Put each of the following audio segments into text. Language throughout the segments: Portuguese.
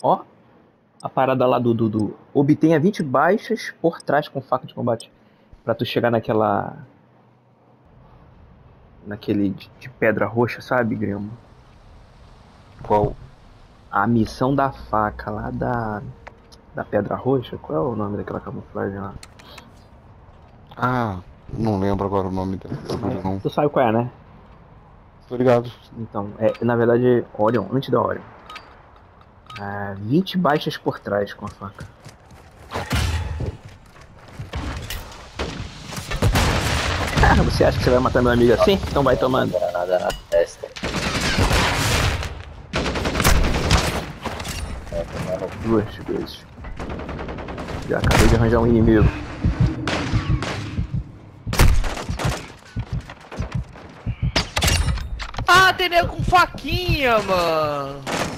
Ó, a parada lá do obtenha 20 baixas por trás com faca de combate. Pra tu chegar naquele de pedra roxa, sabe, Grimo? Qual? A missão da faca lá da pedra roxa. Qual é o nome daquela camuflagem lá? Ah, não lembro agora o nome dela. Não. Tu sabe qual é, né? Tô ligado. Então, na verdade, Orion, antes da Orion. 20 baixas por trás com a faca. Você acha que você vai matar meu amigo assim? Então vai tomando. Granada na testa. Duas vezes. Já acabei de arranjar um inimigo. Ah, tem nego com faquinha, mano.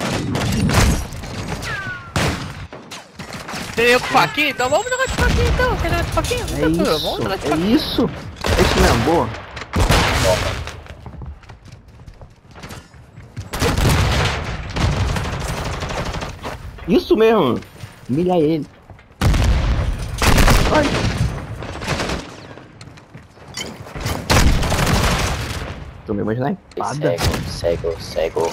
Tem nego com faquinha? Então vamos jogar de faquinha então. Quer jogar de faquinha? É isso, Vamos jogar de é faquinha. isso. É isso mesmo, boa. Isso mesmo. Humilha ele. Vai. Tomei uma snipada. Cego.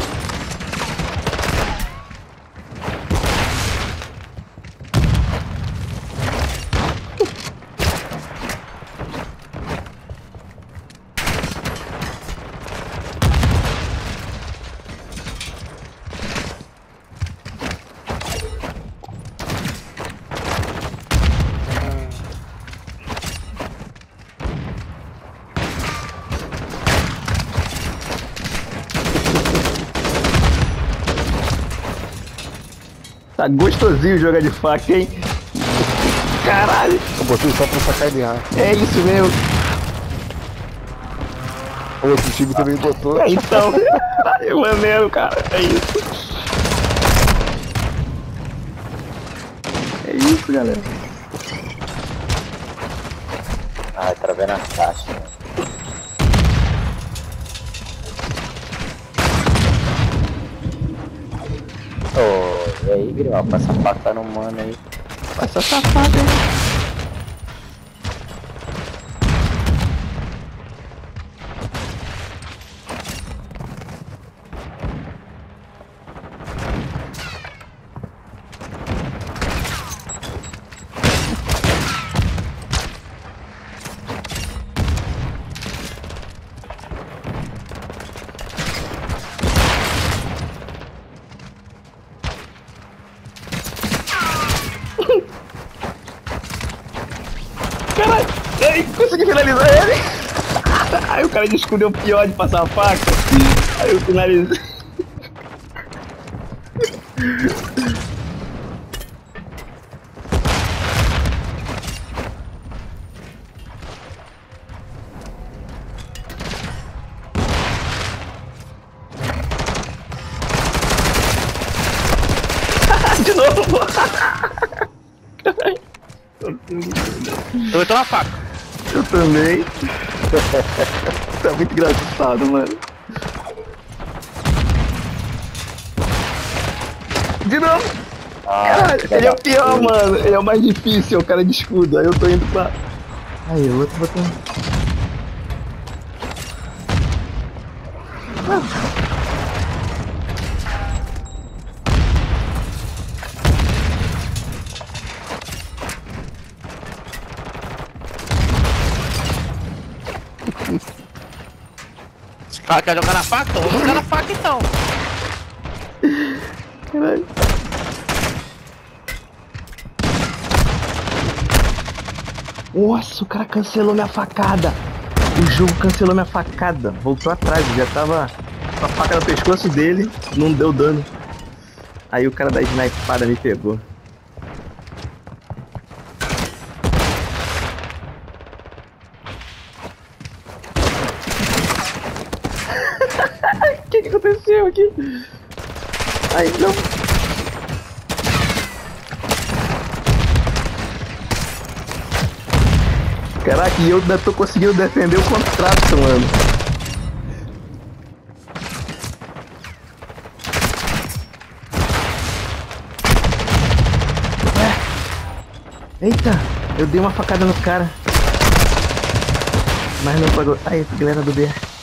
Tá gostosinho jogar de faca, hein? Caralho. Eu botei só pra sacanear. É isso mesmo. O outro time também botou. Então. Eu maneiro, cara. É isso. É isso, galera. Ah, travei na caixa. Né? Ô, e aí, Grimal? Passa a faca no mano aí. Passa essa faca aí. Caralho, ai, consegui finalizar ele. Aí o cara descobriu o pior de passar a faca. Aí eu finalizei. De novo. Eu vou tomar faca. Eu também. Tá muito engraçado, mano. De novo. Caralho, ele é o pior, mano. Ele é o mais difícil, é o cara de escudo. Aí eu tô indo pra... Aí, o outro botão. Esse cara quer jogar na faca? Então vamos jogar na faca então. Caralho. Nossa, o cara cancelou minha facada. O jogo cancelou minha facada. Voltou atrás, eu já tava com a faca no pescoço dele, não deu dano. Aí o cara da snipada me pegou. O que aconteceu aqui? Aí, não. Caraca, e eu ainda tô conseguindo defender o contrato, mano. Eita, eu dei uma facada no cara. Mas não pagou. Aí, galera do B.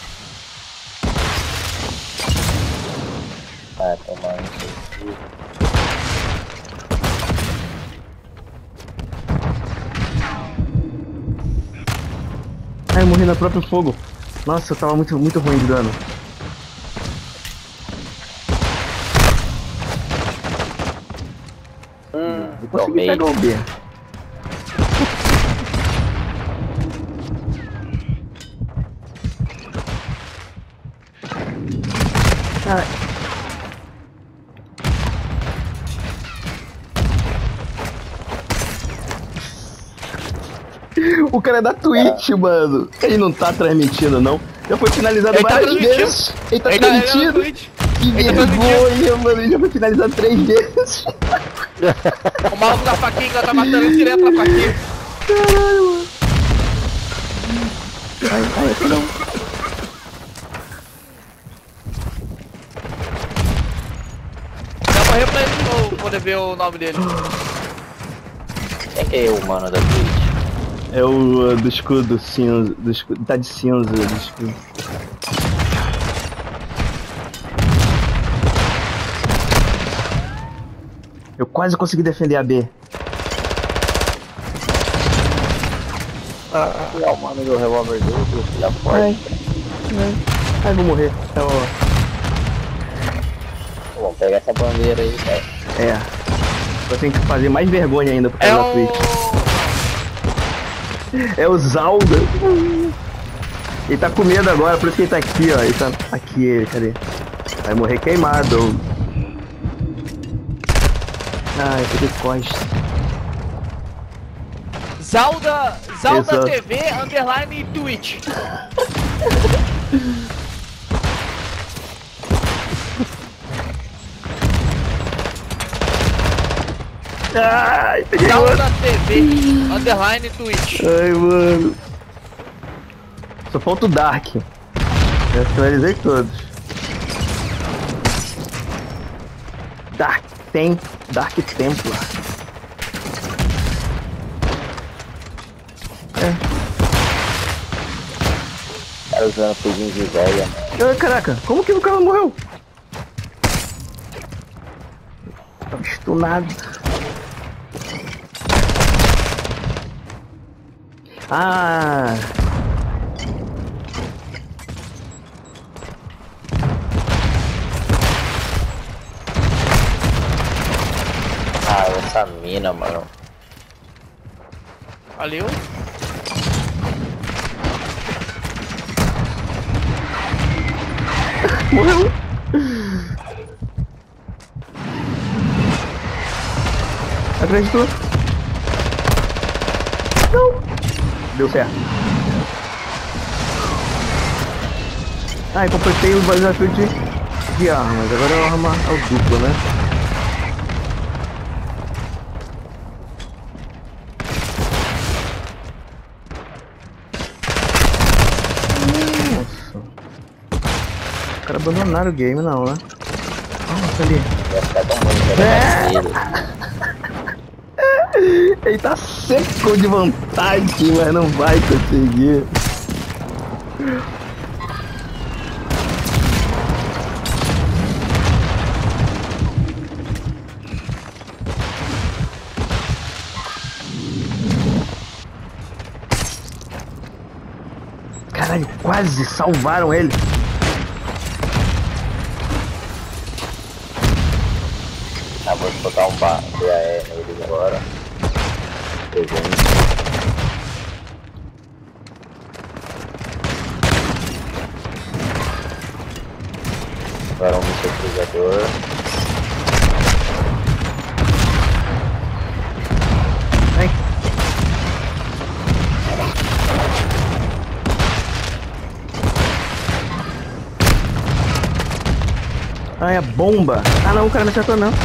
Ah, tomar no seu cu. Ai, eu morri no próprio fogo. Nossa, eu tava muito ruim de dano. Eu consegui Tomei. pegar o B. Ai. O cara é da Twitch, mano. Ele não tá transmitindo, não. Já foi finalizado Ele tá várias transmitindo. vezes. Ele tá Ele tá transmitindo. Twitch. Que Ele tá vergonha, mano. Ele já foi finalizado 3 vezes. O maluco da faquinha tá matando ele direto na faquinha. Caralho, mano. Ai, não. Já morreu pra ele de novo, pra poder ver o nome dele. Quem que é o mano da Twitch? É o do escudo cinza. Do escudo, tá de cinza do escudo. Eu quase consegui defender a B. É o mano do revólver dele, filho da porta. Ai, vou morrer. Vamos pegar essa bandeira aí, cara. É. Eu tenho que fazer mais vergonha ainda por É causa da o... Twitch. É o Zalda. Ele tá com medo agora, por isso que ele tá aqui, ó. Ele tá aqui, ele, cadê? Vai morrer queimado. Ai, que costa. Zalda Exato. TV _ Twitch. Ai, peguei outro. Zalda TV _ Twitch. Ai, mano. Só falta o Dark. Já finalizei todos. Dark Templar. Cara usando pudim de velha. Ai, caraca, como que o cara morreu? Tava stunado. Ah. Ah, essa mina, mano. Valeu. Morreu. Acreditou? Não. Deu certo. Ah, eu completei o desafio de armas. Agora é uma arma ao duplo, né? Nossa. Os caras abandonaram o game, não, né? Nossa, ali. Vai ficar tão ruim pegar dele. Ele tá seco de vontade, mas não vai conseguir. Caralho, quase salvaram ele. Ah, vou botar um BAE neles agora. Presente. Agora um míssil cruzador. Ai. Ai, a bomba. Ah não, o cara não acertou não.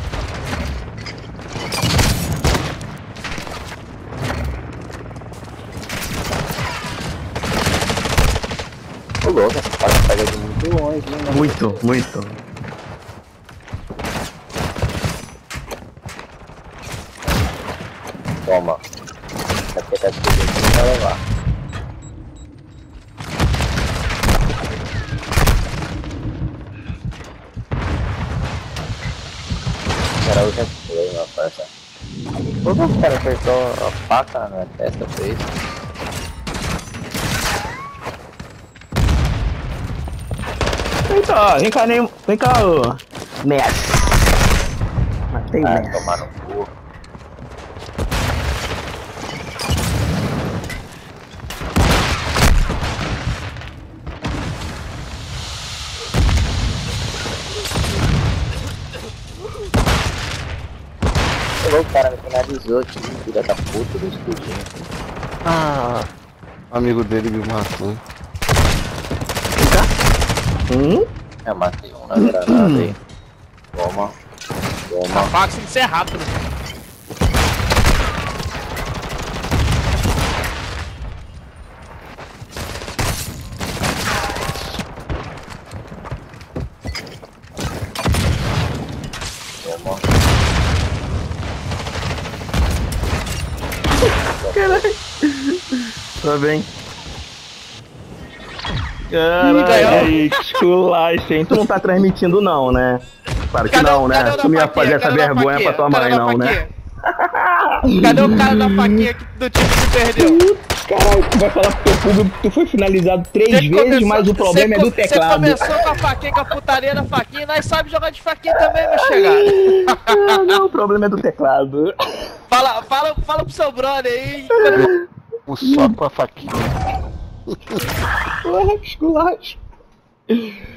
Ô louco, essa parte pega de muito longe, hein, mano? Muito. Toma. Aqui tá tudo vai levar. Cara, já foi, meu parça. Por que o cara apertou a faca na minha testa, fez? Vem cá, vem cá, ô. Messi. Matei o Ah, Messi. tomar no cu. O cara me finalizou aqui, filha da puta do escudinho. Ah, amigo dele me matou. Eu matei um na granada aí. Toma. A Toma. faca tem que ser rápido. Toma. Caralho. Tá bem. ganhou. Caralho, que esculacho, hein? Tu não tá transmitindo não, né? Claro que não, né? Tu não ia fazer essa vergonha pra tua mãe não, né? Cadê o cara da faquinha do time que perdeu? Caralho, tu vai falar pro teu público que tu foi finalizado 3 vezes, mas o problema é do teclado. Você começou com a faquinha, com a putaria da faquinha, nós sabemos jogar de faquinha também, meu chegado. Não, o problema é do teclado. Fala pro seu brother aí. O só com a faquinha. Esculacho.